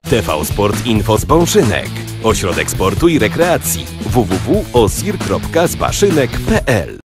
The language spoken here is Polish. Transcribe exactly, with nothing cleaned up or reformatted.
T V Sport Info z Bąszynek. Ośrodek Sportu i Rekreacji w w w kropka osir kropka zbaszynek kropka p l